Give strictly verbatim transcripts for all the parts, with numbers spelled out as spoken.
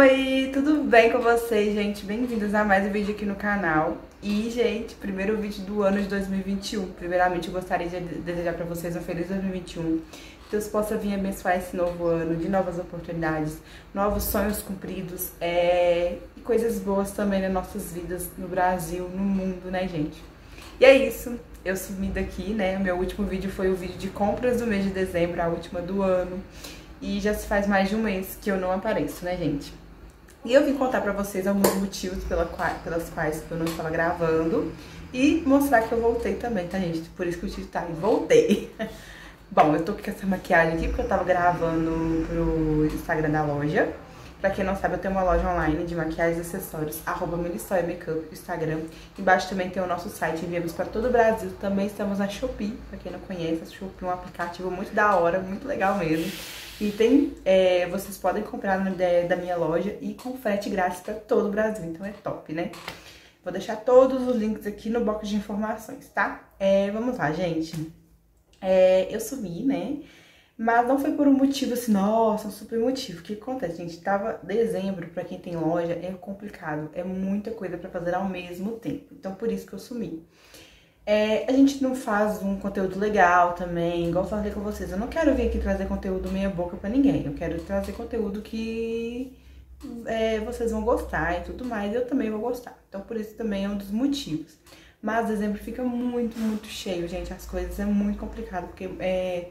Oi, tudo bem com vocês, gente? Bem-vindos a mais um vídeo aqui no canal. E, gente, primeiro vídeo do ano de dois mil e vinte e um. Primeiramente, eu gostaria de desejar pra vocês um feliz dois mil e vinte e um. Que Deus possa vir abençoar esse novo ano de novas oportunidades, novos sonhos cumpridos é... e coisas boas também nas nossas vidas, no Brasil, no mundo, né, gente? E é isso. Eu sumi daqui, né? O meu último vídeo foi o vídeo de compras do mês de dezembro, a última do ano. E já se faz mais de um mês que eu não apareço, né, gente? E eu vim contar pra vocês alguns motivos pela qua pelas quais eu não estava gravando. E mostrar que eu voltei também, tá, gente? Por isso que o título tá aí, voltei. Bom, eu tô com essa maquiagem aqui porque eu tava gravando pro Instagram da loja. Pra quem não sabe, eu tenho uma loja online de maquiagens e acessórios, arroba Melissóia Makeup, Instagram. Embaixo também tem o nosso site, enviamos para todo o Brasil. Também estamos na Shopee, pra quem não conhece, a Shopee é um aplicativo muito da hora, muito legal mesmo. E tem, é, vocês podem comprar na ideia da minha loja e com frete grátis para todo o Brasil, então é top, né? Vou deixar todos os links aqui no box de informações, tá? É, vamos lá, gente. É, eu sumi, né? Mas não foi por um motivo assim, nossa, um super motivo. O que acontece, gente? Tava dezembro, pra quem tem loja, é complicado. É muita coisa pra fazer ao mesmo tempo. Então, por isso que eu sumi. É, a gente não faz um conteúdo legal também, igual eu falei com vocês. Eu não quero vir aqui trazer conteúdo meia boca pra ninguém. Eu quero trazer conteúdo que é, vocês vão gostar e tudo mais. Eu também vou gostar. Então, por isso também é um dos motivos. Mas dezembro fica muito, muito cheio, gente. As coisas é muito complicado, porque é...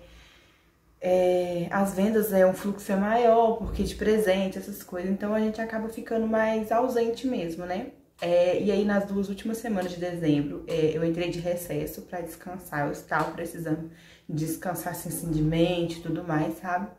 É, as vendas é um fluxo maior, porque de presente, essas coisas, então a gente acaba ficando mais ausente mesmo, né? É, e aí nas duas últimas semanas de dezembro, é, eu entrei de recesso pra descansar, eu estava precisando descansar assim, de mente e tudo mais, sabe?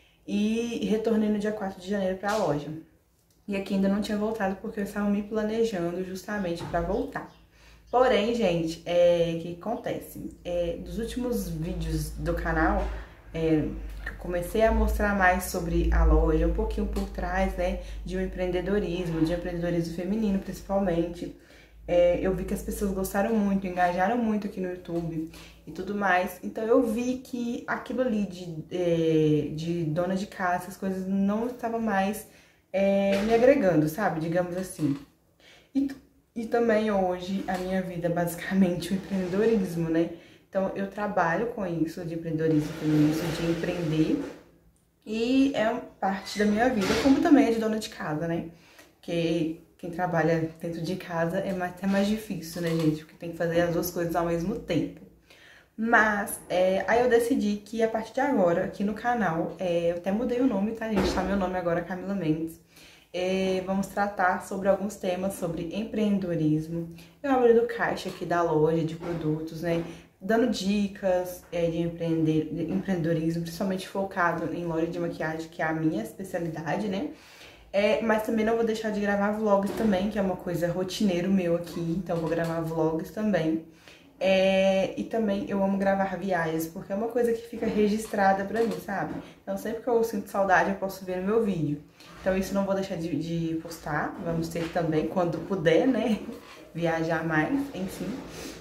E retornei no dia quatro de janeiro pra loja. E aqui ainda não tinha voltado porque eu estava me planejando justamente pra voltar. Porém, gente, é, o que acontece? É, dos últimos vídeos do canal, É, eu comecei a mostrar mais sobre a loja, um pouquinho por trás, né, de um empreendedorismo, de um empreendedorismo feminino, principalmente. É, eu vi que as pessoas gostaram muito, engajaram muito aqui no YouTube e tudo mais. Então eu vi que aquilo ali de, é, de dona de casa, essas coisas não estava mais é, me agregando, sabe, digamos assim. E, e também hoje a minha vida é basicamente o empreendedorismo, né? Então, eu trabalho com isso, de empreendedorismo feminino, de empreender, e é parte da minha vida, como também é de dona de casa, né? Porque quem trabalha dentro de casa é mais, até mais difícil, né, gente? Porque tem que fazer as duas coisas ao mesmo tempo. Mas, é, aí eu decidi que a partir de agora, aqui no canal, é, eu até mudei o nome, tá, gente? Tá meu nome agora, Camila Mendes. É, vamos tratar sobre alguns temas sobre empreendedorismo. Eu abri do caixa aqui da loja de produtos, né? Dando dicas é, de, empreender, de empreendedorismo, principalmente focado em loja de maquiagem, que é a minha especialidade, né? É, mas também não vou deixar de gravar vlogs também, que é uma coisa rotineiro meu aqui, então vou gravar vlogs também. É, e também eu amo gravar viagens, porque é uma coisa que fica registrada pra mim, sabe? Então sempre que eu sinto saudade eu posso ver no meu vídeo. Então isso não vou deixar de, de postar, vamos ter também, quando puder, né? Viajar mais, enfim.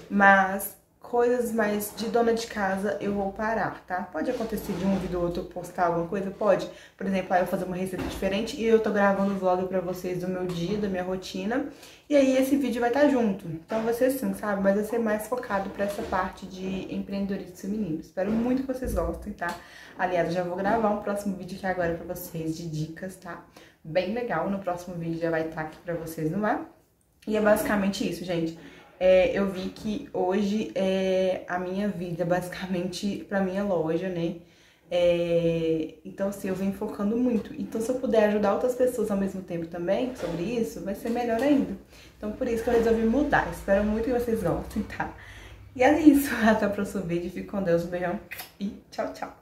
Mas coisas mais de dona de casa eu vou parar, tá? Pode acontecer de um vídeo ou outro postar alguma coisa? Pode. Por exemplo, aí eu fazer uma receita diferente e eu tô gravando o vlog pra vocês do meu dia, da minha rotina. E aí esse vídeo vai estar junto. Então vai ser assim, sabe? Mas vai ser mais focado pra essa parte de empreendedorismo feminino. Espero muito que vocês gostem, tá? Aliás, eu já vou gravar um próximo vídeo aqui agora pra vocês de dicas, tá? Bem legal. No próximo vídeo já vai estar aqui pra vocês no ar. E é basicamente isso, gente. É, eu vi que hoje é a minha vida, basicamente, pra minha loja, né? É, então, assim, eu venho focando muito. Então, se eu puder ajudar outras pessoas ao mesmo tempo também sobre isso, vai ser melhor ainda. Então, por isso que eu resolvi mudar. Espero muito que vocês gostem, tá? E é isso. Até o próximo vídeo. Fique com Deus. Um beijão e tchau, tchau.